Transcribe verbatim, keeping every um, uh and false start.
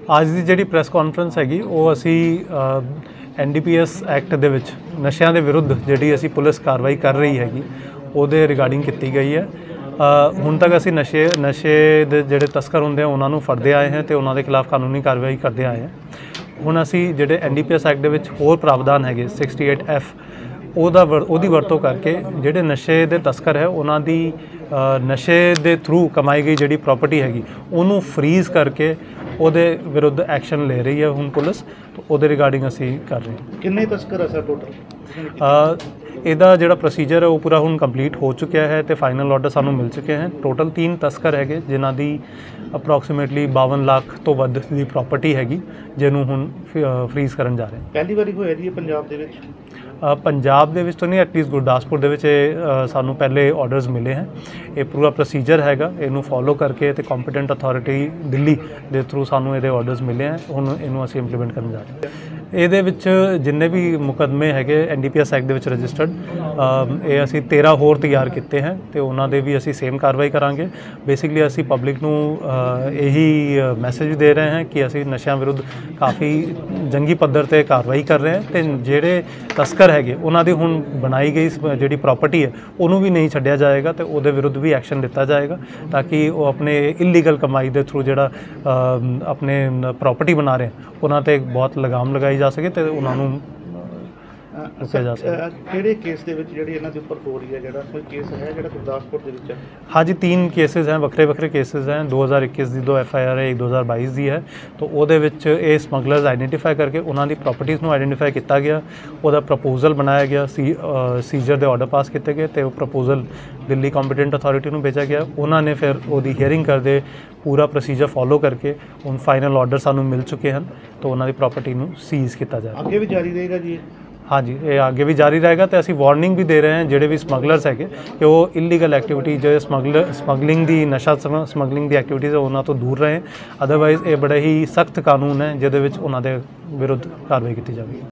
ਅੱਜ ਦੀ ਜਿਹੜੀ press conference ਹੈਗੀ ਉਹ ਅਸੀਂ N D P S act ਦੇ ਵਿੱਚ ਨਸ਼ਿਆਂ ਦੇ ਵਿਰੁੱਧ ਜਿਹੜੀ ਅਸੀਂ ਪੁਲਿਸ ਕਾਰਵਾਈ ਕਰ ਰਹੀ ਹੈਗੀ ਉਹਦੇ ਰਿਗਾਰਡਿੰਗ ਕੀਤੀ ਗਈ ਹੈ। ਹੁਣ ਤੱਕ ਅਸੀਂ ਨਸ਼ੇ ਨਸ਼ੇ ਦੇ ਜਿਹੜੇ ਤਸਕਰ ਹੁੰਦੇ ਆ ਉਹਨਾਂ ਨੂੰ ਫੜਦੇ ਆਏ ਹਾਂ ਤੇ ਉਹਨਾਂ ਦੇ ਖਿਲਾਫ ਕਾਨੂੰਨੀ ਕਾਰਵਾਈ ਕਰਦੇ ਆਏ ਹਾਂ। ਹੁਣ ਅਸੀਂ ਜਿਹੜੇ N D P S act ਦੇ ਵਿੱਚ ਹੋਰ ਪ੍ਰਾਵਧਾਨ ਹੈਗੇ ਸਿਕਸਟੀ ਏਟ ਐਫ ਉਹਦਾ ਉਹਦੀ ਵਰਤੋਂ ਕਰਕੇ ਜਿਹੜੇ ਨਸ਼ੇ ਦੇ ਤਸਕਰ ਹੈ ਉਹਨਾਂ ਦੀ ਨਸ਼ੇ ਦੇ ਥਰੂ ਕਮਾਈ ਗਈ ਜਿਹੜੀ ਪ੍ਰਾਪਰਟੀ ਹੈਗੀ ਉਹਨੂੰ ਫਰੀਜ਼ ਕਰਕੇ ਉਹਦੇ ਵਿਰੁੱਧ ਐਕਸ਼ਨ ਲੈ ਰਹੀ ਹੈ ਹੁਣ ਪੁਲਿਸ। ਉਹਦੇ ਰਿਗਾਰਡਿੰਗ ਅਸੀਂ ਕਰ ਰਹੇ ਹਾਂ। ਕਿੰਨੇ ਤਸਕਰ ਹੈ ਸਰ ਟੋਟਲ? ਇਹਦਾ ਜਿਹੜਾ ਪ੍ਰੋਸੀਜਰ ਹੈ ਉਹ ਪੂਰਾ ਹੁਣ ਕੰਪਲੀਟ ਹੋ ਚੁੱਕਿਆ ਹੈ ਤੇ ਫਾਈਨਲ ਆਰਡਰ ਸਾਨੂੰ ਮਿਲ ਚੁੱਕੇ ਹਨ। ਟੋਟਲ ਤਿੰਨ ਤਸਕਰ ਹੈਗੇ ਜਿਨ੍ਹਾਂ ਦੀ ਅਪਰੋਕਸੀਮੇਟਲੀ ਬਾਵਨ ਲੱਖ ਤੋਂ ਵੱਧ ਦੀ ਪ੍ਰਾਪਰਟੀ ਹੈਗੀ ਜਿਹਨੂੰ ਹੁਣ ਫਰੀਜ਼ ਕਰਨ ਜਾ ਰਹੇ। ਪਹਿਲੀ ਵਾਰੀ ਹੋਇਆ ਜੀ ਪੰਜਾਬ ਦੇ ਵਿੱਚ? ਪੰਜਾਬ ਦੇ ਵਿੱਚ ਤਾਂ ਨਹੀਂ, ਐਟਲੀਸਟ ਗੁਰਦਾਸਪੁਰ ਦੇ ਵਿੱਚ ਇਹ ਸਾਨੂੰ ਪਹਿਲੇ ਆਰਡਰਸ ਮਿਲੇ ਹਨ। ਇਹ ਪੂਰਾ ਪ੍ਰੋਸੀਜਰ ਹੈਗਾ, ਇਹਨੂੰ ਫੋਲੋ ਕਰਕੇ ਤੇ ਕੰਪੀਟੈਂਟ ਅਥਾਰਟੀ ਦਿੱਲੀ ਦੇ ਥਰੂ ਸਾਨੂੰ ਇਹਦੇ ਆਰਡਰਸ ਮਿਲੇ ਹਨ। ਹੁਣ ਇਹਨੂੰ ਅਸੀਂ ਇੰਪਲੀਮੈਂਟ ਕਰਨ ਜਾ ਰਹੇ ਹਾਂ। ਇਹਦੇ ਵਿੱਚ ਜਿੰਨੇ ਵੀ ਮੁਕੱਦਮੇ ਹੈਗੇ N D P S act ਦੇ ਵਿੱਚ ਰਜਿਸਟਰਡ ਇਹ ਅਸੀਂ ਤੇਰ੍ਹਾਂ ਹੋਰ ਤਿਆਰ ਕੀਤੇ ਹਨ ਤੇ ਉਹਨਾਂ ਦੇ ਵੀ ਅਸੀਂ ਸੇਮ ਕਾਰਵਾਈ ਕਰਾਂਗੇ। ਬੇਸਿਕਲੀ ਅਸੀਂ ਪਬਲਿਕ ਨੂੰ ਇਹੀ ਮੈਸੇਜ ਦੇ ਰਹੇ ਹਾਂ ਕਿ ਅਸੀਂ ਨਸ਼ਿਆਂ ਵਿਰੁੱਧ ਕਾਫੀ ਜੰਗੀ ਪੱਧਰ 'ਤੇ ਕਾਰਵਾਈ ਕਰ ਰਹੇ ਹਾਂ ਤੇ ਜਿਹੜੇ ਤਸਕਰ ਹੈਗੇ ਉਹਨਾਂ ਦੀ ਹੁਣ ਬਣਾਈ ਗਈ ਜਿਹੜੀ ਪ੍ਰਾਪਰਟੀ ਹੈ ਉਹਨੂੰ ਵੀ ਨਹੀਂ ਛੱਡਿਆ ਜਾਏਗਾ ਤੇ ਉਹਦੇ ਵਿਰੁੱਧ ਵੀ ਐਕਸ਼ਨ ਲਿੱਤਾ ਜਾਏਗਾ ਤਾਂ ਕਿ ਉਹ ਆਪਣੇ ਇਲੀਗਲ ਕਮਾਈ ਦੇ ਥਰੂ ਜਿਹੜਾ ਆਪਣੇ ਪ੍ਰਾਪਰਟੀ ਬਣਾ ਰਹੇ ਉਹਨਾਂ 'ਤੇ ਬਹੁਤ ਲਗਾਮ ਲਗਾਈ ਜਾ ਸਕੇ ਤੇ ਉਹਨਾਂ ਨੂੰ ਰੁਕਿਆ ਜਾ ਸਕੇ। ਕਿਹੜੇ ਕੇਸ ਦੇ ਵਿੱਚ ਜਿਹੜੀ ਇਹਨਾਂ ਦੇ ਉੱਪਰ ਹੋ ਰਹੀ ਹੈ, ਜਿਹੜਾ ਕੋਈ ਕੇਸ ਹੈ ਜਿਹੜਾ ਗੁਰਦਾਸਪੁਰ ਦੇ ਵਿੱਚ ਹੈ? ਹਾਂਜੀ, तीन केसेस हैं, ਵੱਖਰੇ ਵੱਖਰੇ केसेस हैं। दो हज़ार इक्कीस ਦੀ ਦੋ ਐਫ ਆਈ ਆਰ ਹੈ, ਇੱਕ दो हज़ार बाईस ਦੀ ਹੈ। ਤਾਂ ਉਹਦੇ ਵਿੱਚ ਇਹ ਸਮਗਲਰਸ ਆਈਡੈਂਟੀਫਾਈ ਕਰਕੇ ਉਹਨਾਂ ਦੀ ਪ੍ਰਾਪਰਟੀਜ਼ ਨੂੰ ਆਈਡੈਂਟੀਫਾਈ ਕੀਤਾ ਗਿਆ, ਉਹਦਾ ਪ੍ਰਪੋਜ਼ਲ ਬਣਾਇਆ ਗਿਆ, ਸੀ ਸੀਜ਼ਰ ਦੇ ਆਰਡਰ ਪਾਸ ਕੀਤੇ ਗਏ ਤੇ ਉਹ ਪ੍ਰਪੋਜ਼ਲ ਦਿੱਲੀ ਕੰਪੀਟੈਂਟ ਅਥਾਰਟੀ ਨੂੰ ਭੇਜਿਆ ਗਿਆ। ਉਹਨਾਂ ਨੇ ਫਿਰ ਉਹਦੀ ਹੀਅਰਿੰਗ ਕਰਦੇ ਪੂਰਾ ਪ੍ਰੋਸੀਜਰ ਫੋਲੋ ਕਰਕੇ ਹੁਣ ਫਾਈਨਲ ਆਰਡਰ ਸਾਨੂੰ ਮਿਲ ਚੁੱਕੇ ਹਨ ਤਾਂ ਉਹਨਾਂ ਦੀ ਪ੍ਰਾਪਰਟੀ ਨੂੰ ਸੀਜ਼ ਕੀਤਾ ਜਾਏਗਾ। ਅੱਗੇ ਵੀ ਜਾਰੀ ਰਹੇਗਾ ਜੀ? हाँ जी, ये आगे भी जारी रहेगा। तो असी वार्निंग भी दे रहे हैं जोड़े भी समगलर्स है कि वो इलीगल एक्टिविटी जो समगलर समगलिंग की नशा समगलिंग की एक्टिविटीज़ है उन्होंने तो दूर रहें। अदरवाइज़ ये बड़े ही सख्त कानून है जिहदे विच उन्हां दे विरुद्ध कार्रवाई की जाएगी।